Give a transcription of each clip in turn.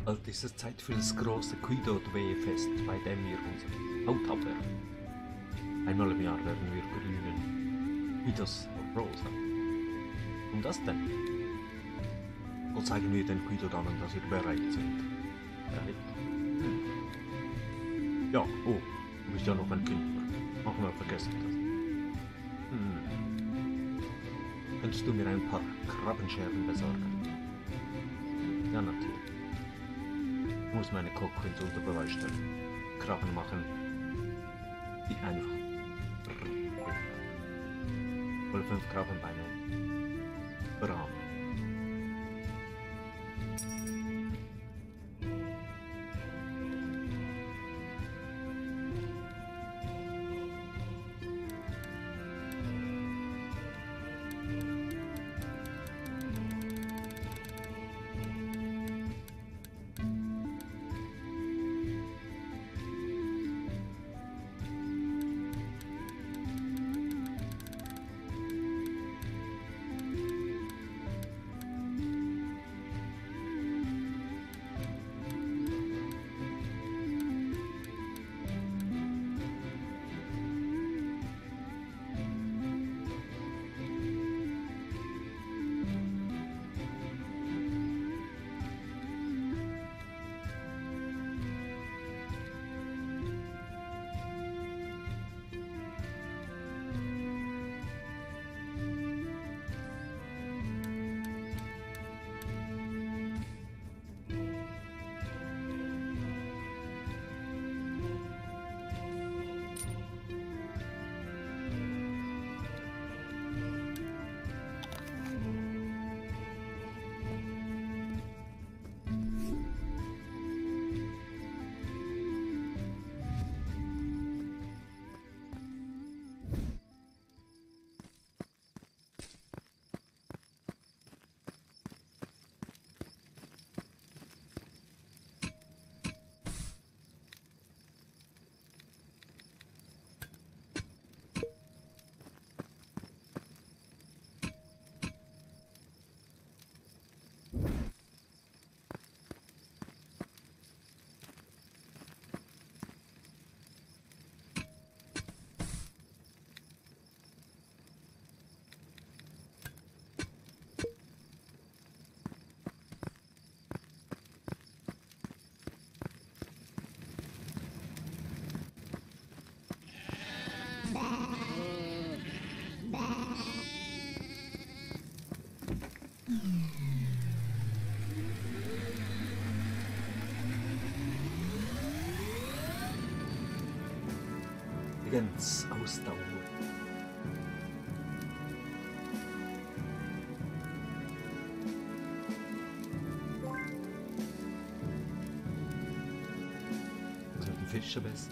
Bald ist es Zeit für das große Quidot-Wehe-Fest, bei dem wir unsere Haut abwerfen. Einmal im Jahr werden wir grünen, wie das Rosa. Und das denn? So zeigen wir den Quidot an, dass wir bereit sind. Bereit? Ja, oh, du bist ja noch ein Kind. Manchmal vergesse ich das. Könntest du mir ein paar Krabbenscherben besorgen? Ja, natürlich. Ich muss meine Cockpits unter Beweis stellen. Krabben machen die einfach. Oder 5 Krabbenbeine. Braun. Ganz Ausdauer. Also die Fische besser.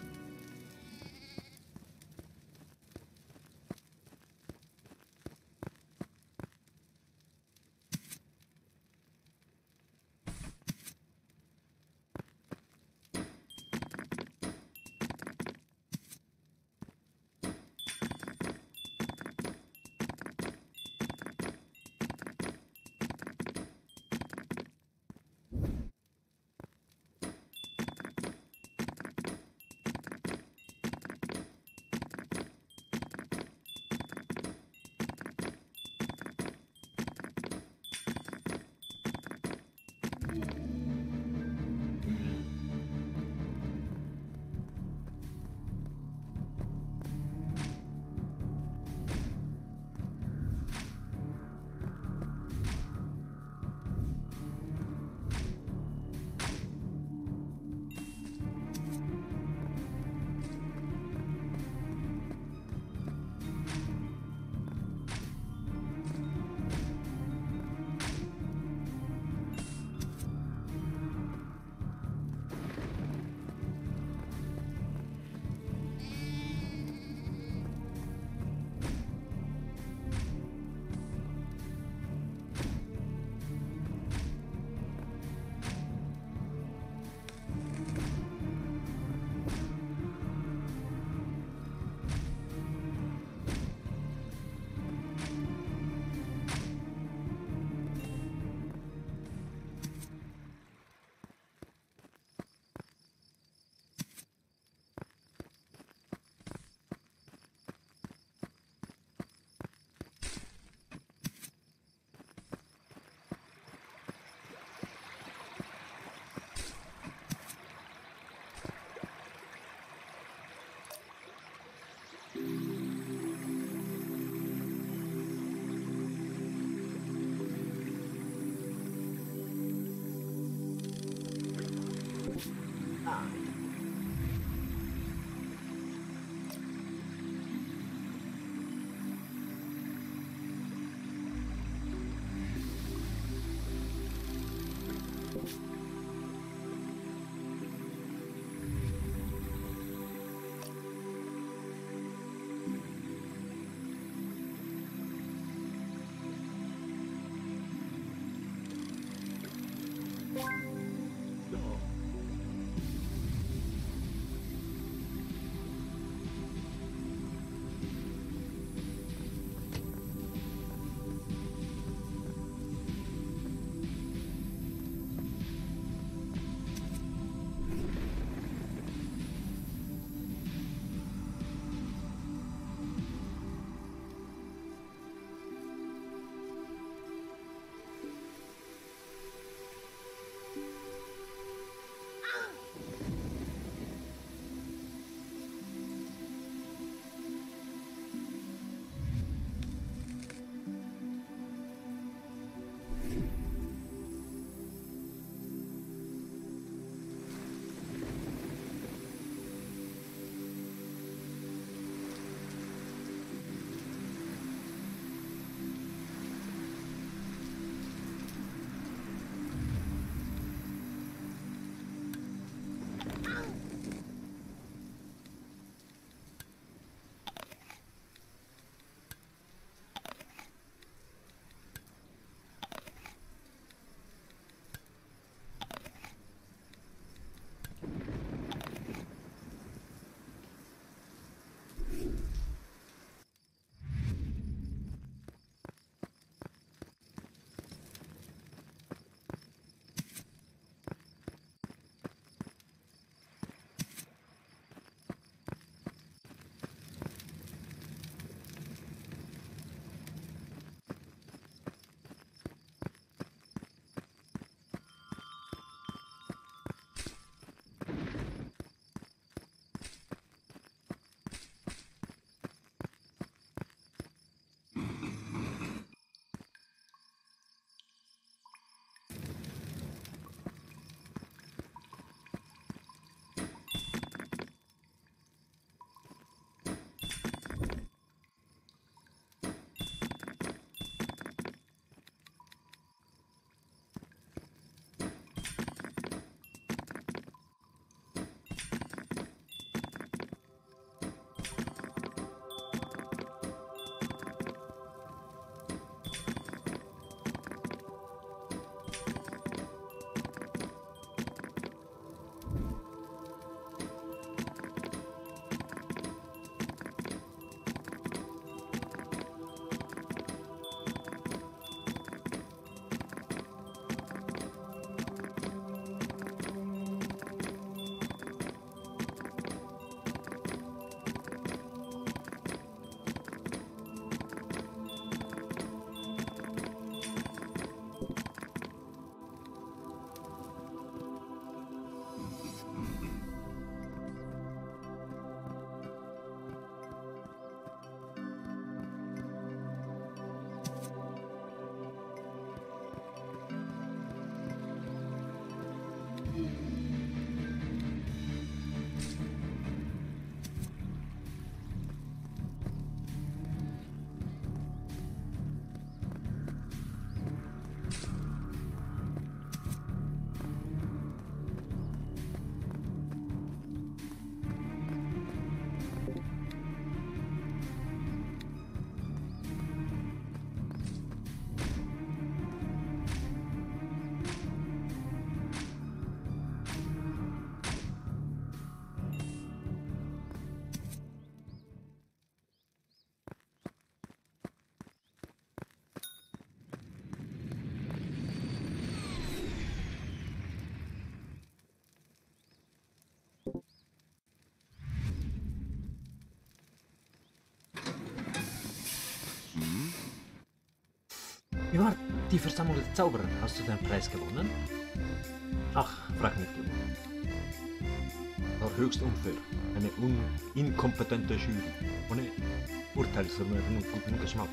Wie war die Versammlung der Zauberer? Hast du den Preis gewonnen? Ach, frag nicht immer. War höchst unfair. Eine inkompetente Jury. Ohne Urteilsvermögen und guten Geschmack.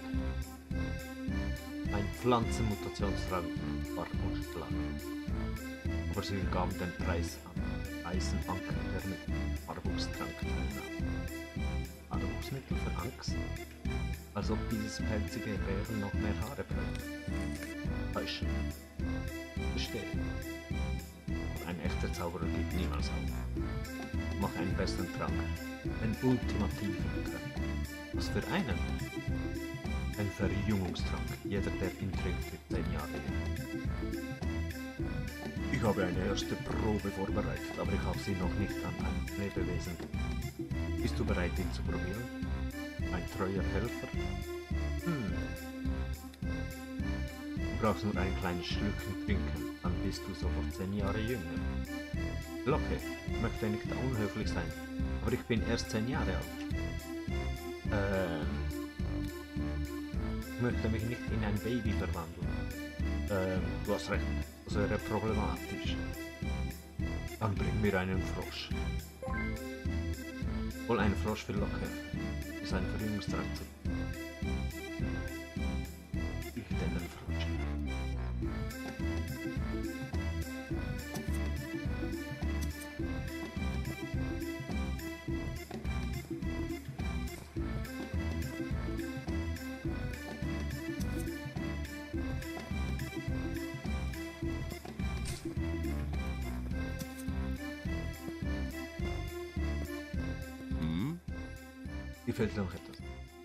Ein Pflanzenmutationsraum war unschlagen. Aber sie gaben den Preis an Eisenanker, der mit Arbuckstrank teilnahm. Arbucksmittel für Angst? Als ob dieses pelzige Bären noch mehr Haare bräuchte. Täuschen. Verstehe. Aber ein echter Zauberer gibt niemals auf. Mach einen besten Trank. Einen ultimativen Trank. Was für einen? Ein Verjüngungstrank. Jeder, der ihn trinkt, wird 10 Jahre jung. Ich habe eine erste Probe vorbereitet, aber ich habe sie noch nicht an ein Lebewesen. Bist du bereit, ihn zu probieren? Ein treuer Helfer? Du brauchst nur ein kleines Schlückchen trinken, dann bist du sofort 10 Jahre jünger. Locke, ich möchte nicht unhöflich sein, aber ich bin erst 10 Jahre alt. Ich möchte mich nicht in ein Baby verwandeln. Du hast recht, das wäre problematisch. Dann bring mir einen Frosch. Wohl ein Frosch für Locke. Ist ein Verjüngungstrank zu. Ich den Frosch. Gefällt dir noch etwas?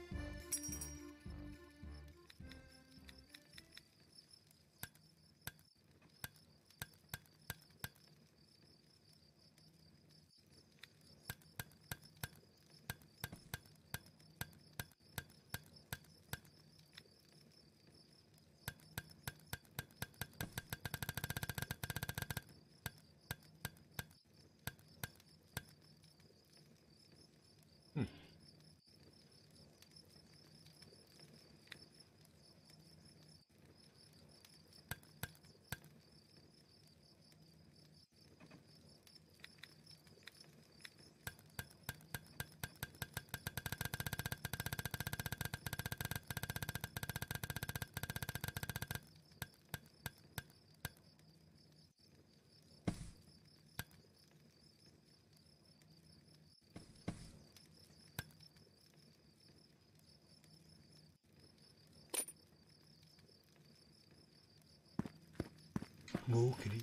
Mowgli.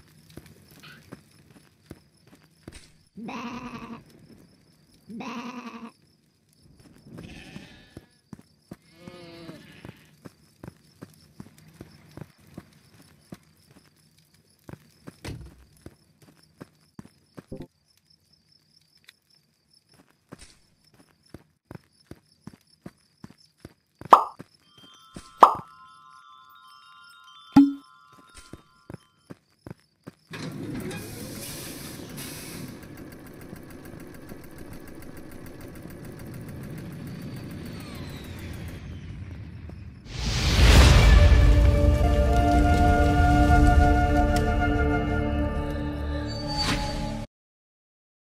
Bäh. Bäh.